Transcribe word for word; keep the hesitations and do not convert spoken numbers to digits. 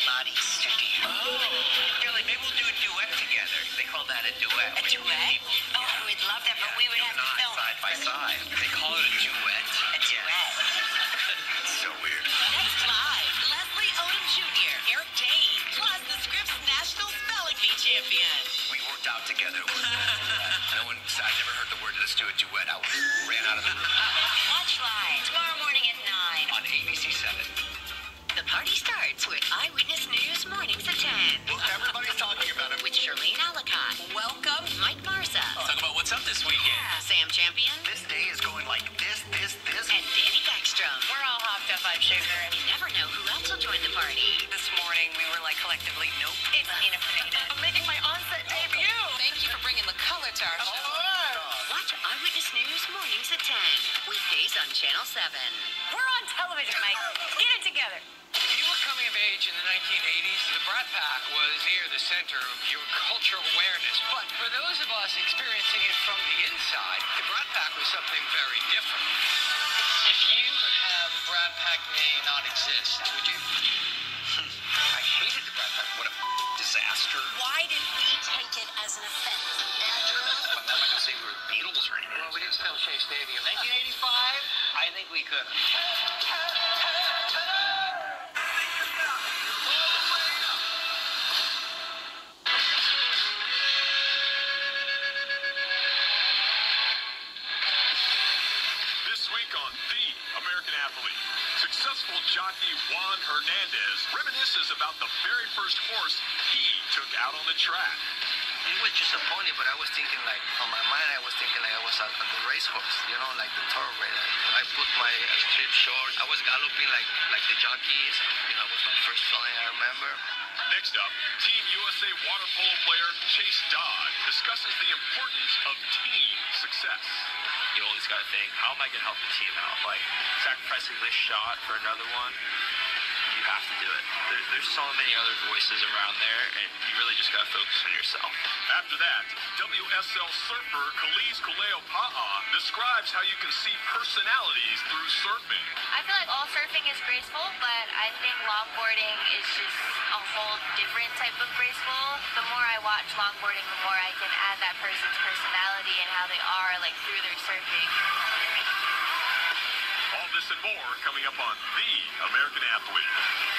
lot Eastern here. Oh. Yeah, like maybe we'll do a duet together. They call that a duet. A duet? Oh, I would love that, but Yeah, we would you have and to I, film side by side. They call it a duet. a duet. It's so weird. Next live, Leslie Odom Junior, Eric Dane, plus the Scripps National Spelling Bee champion. We worked out together. No one, I never heard the word "let's do a duet." I ran out of the room. Watch live tomorrow morning at nine. On A B C seven. The party starts with Eyewitness News mornings at ten. Well, everybody's talking about it. With Charlene Alacott. Welcome, Mike Marza. Talk about what's up this weekend. Sam Champion. This day is going like this, this, this. And Danny Backstrom. We're all hopped up on sugar. You never know who else will join the party. This morning we were like collectively, nope. It's Nina Pineda. I'm making my onset debut. Thank you for bringing the color to our show. Watch Eyewitness News mornings at ten. Weekdays on Channel seven. We're on television, Mike. Get it together. If you were coming of age in the nineteen eighties, the Brat Pack was near the center of your cultural awareness. But for those of us experiencing it from the inside, the Brat Pack was something very different. If you could have the Brat Pack may not exist, would you? I hated the Brat Pack. What a disaster. Why did we take it as an offense? I'm not going to say we were the Beatles or anything. Well, we didn't film Shea Stadium. nineteen eighty-five, I think we could. This week on The American Athlete, successful jockey Juan Hernandez reminisces about the very first horse he took out on the track. It was disappointing, but I was thinking like, on my mind, I was thinking like I was on the racehorse, you know, like the thoroughbred. I put my uh, strip short. I was galloping like like the jockeys. You know, it was my first feeling I remember. Next up, Team U S A water polo player Chase Dodd discusses the importance of team success. You always got to think, how am I going to help the team out? Like, sacrificing this shot for another one, you have to do it. There, there's so many other voices around there, and you really just got to focus on yourself. After that, W S L surfer Khalees Kuleo Pa'a describes how you can see personalities through surfing. I feel like all surfing is graceful, but I think longboarding is just a whole different type of graceful. The more I watch longboarding, the more I can add that person's personality and how they are, like, through their surfing. All this and more coming up on The American Athlete.